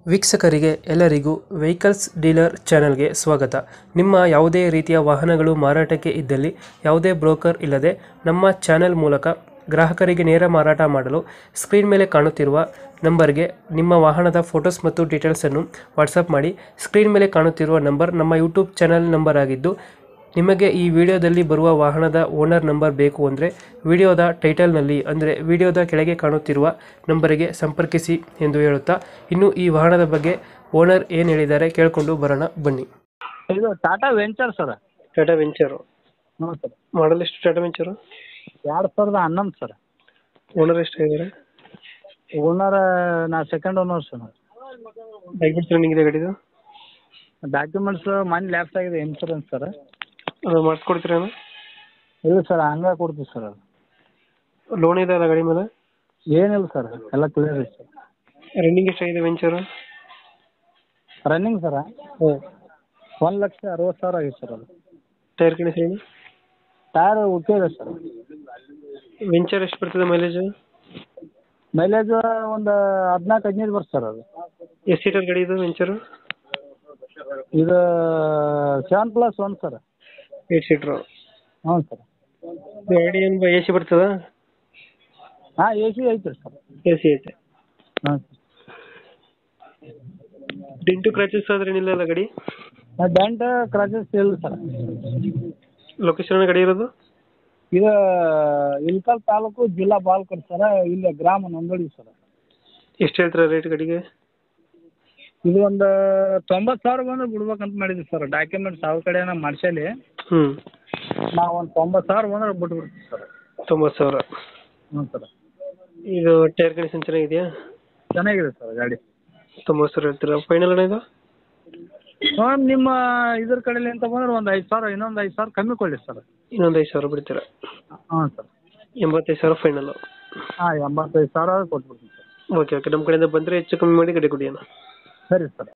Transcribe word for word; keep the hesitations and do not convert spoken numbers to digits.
ವೀಕ್ಷಕರಿಗೆ ಎಲ್ಲರಿಗೂ vehicles dealer ಚಾನೆಲ್ಗೆ ಸ್ವಾಗತ. ನಿಮ್ಮ ಯಾವುದೇ ರೀತಿಯ ವಾಹನಗಳು ಮಾರಾಟಕ್ಕೆ ಇದ್ದಲ್ಲಿ ಯಾವುದೇ ಬ್ರೋಕರ್ ಇಲ್ಲದೆ ನಮ್ಮ ಚಾನೆಲ್ ಮೂಲಕ ಗ್ರಾಹಕರಿಗೆ ನೇರ ಮಾರಾಟ ಮಾಡಲು ಸ್ಕ್ರೀನ್ ಮೇಲೆ ಕಾಣುತ್ತಿರುವ ನಂಬರ್ಗೆ ನಿಮ್ಮ ವಾಹನದ ಫೋಟೋಸ್ ಮತ್ತು ಡೀಟೇಲ್ಸನ್ನು ವಾಟ್ಸಪ್ ಮಾಡಿ. ಸ್ಕ್ರೀನ್ ಮೇಲೆ ಕಾಣುತ್ತಿರುವ ನಂಬರ್ ನಮ್ಮ ಯೂಟ್ಯೂಬ್ ಚಾನೆಲ್ ನಂಬರ್ ಆಗಿದ್ದು, ನಿಮಗೆ ಈ ವಿಡಿಯೋದಲ್ಲಿ ಬರುವ ವಾಹನದ ಓನರ್ ನಂಬರ್ ಬೇಕು ಅಂದರೆ ವಿಡಿಯೋದ ಟೈಟಲ್ನಲ್ಲಿ ಅಂದರೆ ವಿಡಿಯೋದ ಕೆಳಗೆ ಕಾಣುತ್ತಿರುವ ನಂಬರಿಗೆ ಸಂಪರ್ಕಿಸಿ ಎಂದು ಹೇಳುತ್ತಾ, ಇನ್ನು ಈ ವಾಹನದ ಬಗ್ಗೆ ಓನರ್ ಏನು ಹೇಳಿದ್ದಾರೆ ಕೇಳಿಕೊಂಡು ಬರೋಣ ಬನ್ನಿ. ಇದು Tata venture sir. Tata venture ಹ್ಞೂ ಸರ್. ಮಾಡಲ್ ಎಷ್ಟು ಟಾಟಾ ವೆಂಚರು? ಎರಡು ಸಾವಿರದ ಹನ್ನೊಂದು ಸರ್. ಓನರ್ ಎಷ್ಟಾಗಿದ್ದಾರೆ? ಓನರ್ ನಾ second owner sir. Documents running ಇದೆ ಗಾಡಿದು? ಡಾಕ್ಯುಮೆಂಟ್ಸ್ ಮನಿ ಲ್ಯಾಪ್ಸ್ ಆಗಿದೆ, ಇನ್ಸೂರೆನ್ಸ್ ಸರ್. ಅದು ಮಾಡಿಸ್ಕೊಡ್ತೀರಾ? ಇಲ್ಲ ಸರ್, ಹಂಗೆ ಕೊಡ್ತೀವಿ ಸರ್. ಅದು ಲೋನ್ ಇದೆ ಅಲ್ಲ ಗಾಡಿ ಮೇಲೆ? ಏನಿಲ್ಲ ಸರ್, ಎಲ್ಲ ಕ್ಲಿಯರ್ ಇದೆ ಸರ್. ರನ್ನಿಂಗ್ ಎಷ್ಟಾಗಿದೆ ವೆಂಚರು? ರನ್ನಿಂಗ್ ಸರ ಹಾಂ, ಒಂದು ಲಕ್ಷ ಅರವತ್ತು ಸಾವಿರ ಆಗಿದೆ ಸರ್. ಅದು ಟೈರ್ ಕಂಡೀಷನ್? ಟೈರ್ ಓಕೆ ಇದೆ ಸರ್. ವೆಂಚರ್ ಎಷ್ಟು ಬರ್ತದೆ ಮೈಲೇಜು? ಮೈಲೇಜ್ ಒಂದು ಹದಿನಾಲ್ಕು ಹದಿನೈದು ಬರುತ್ತೆ ಸರ್. ಅದು ಎಷ್ಟು ಸೀಟರ್ ಗಾಡಿ ಇದು ವೆಂಚರು? ಇದು seven plus one sir. Eight seater? ಹ್ಞೂ ಸರ್. ಗಾಡಿ ಏನು ಎ ಸಿ ಬರ್ತದ? ಹಾಂ, ಎ ಸಿ ಐತೆ ಸರ್. ಎ ಸಿ ಐತೆ. ಹಾಂ ಸರ್. ಡಿಂಟು ಕ್ರಾಚಸ್ ಆದ್ರೆ ಏನಿಲ್ಲ ಅಲ್ಲ ಗಾಡಿ? ಡೆಂಟ್ ಕ್ರಾಚಸ್ ಇಲ್ಲ ಸರ್. ಲೊಕೇಶನ್ ಗಾಡಿ ಇರೋದು? ಇದು ಇಳಕಲ್ ತಾಲೂಕು, ಜಿಲ್ಲಾ ಬಾಲ್ಕೋಟ್ ಸರ. ಇಲ್ಲಿ ಗ್ರಾಮ ನಂದೋಡಿ ಸರ್. ಎಷ್ಟು ಹೇಳ್ತೀರಾ ರೇಟ್ ಗಾಡಿಗೆ? ಇದು ಒಂದು ತೊಂಬತ್ತು ಸಾವಿರ ಬಂದ್ರೆ ಬಿಡ್ಬೇಕಂತ ಮಾಡಿದ್ವಿ ಸರ್. ಡಾಕ್ಯುಮೆಂಟ್ಸ್ ಅವ್ರ ಕಡೆನ ಮಾಡ್ಸಲಿ. ಹ್ಞೂ, ನಾವು ಒಂದು ತೊಂಬತ್ತು ಸಾವಿರ ಬಂದ್ರೆ ಬಿಟ್ಬಿಡ್ತೀವಿ ಸರ್. ತೊಂಬತ್ತು ಸಾವಿರ? ಹ್ಞೂ ಸರ್. ಇದು ಟೈರ್ ಕಂಡೀಷನ್ ಚೆನ್ನಾಗಿದೆಯಾ? ಚೆನ್ನಾಗಿದೆ ಸರ್ ಗಾಡಿ. ತೊಂಬತ್ತು ಸಾವಿರ ಹೇಳ್ತೀರಾ? ಫೈನಲ್ ಅಣ್ಣ ಇದು? ಹಾಂ, ನಿಮ್ಮ ಇದ್ರ ಕಡೆಯಲ್ಲಿ ಅಂತ ಬಂದ್ರೆ ಒಂದು ಐದು ಸಾವಿರ, ಇನ್ನೊಂದು ಐದು ಸಾವಿರ ಕಮ್ಮಿ ಕೊಡಿ ಸರ್. ಇನ್ನೊಂದು ಐದು ಸಾವಿರ ಬಿಡ್ತೀರಾ? ಹಾಂ ಸರ್. ಎಂಬತ್ತೈದು ಸಾವಿರ ಫೈನಲ್ಲು? ಹಾಂ, ಎಂಬತ್ತೈದು ಸಾವಿರ ಕೊಟ್ಬಿಡ್ತೀನಿ ಸರ್. ಓಕೆ ಓಕೆ, ನಮ್ಮ ಕಡೆಯಿಂದ ಬಂದರೆ ಹೆಚ್ಚು ಕಮ್ಮಿ ಮಾಡಿ ಗಾಡಿ ಕೊಡಿ ಅಣ್ಣ. ಸರಿ ಸರ್.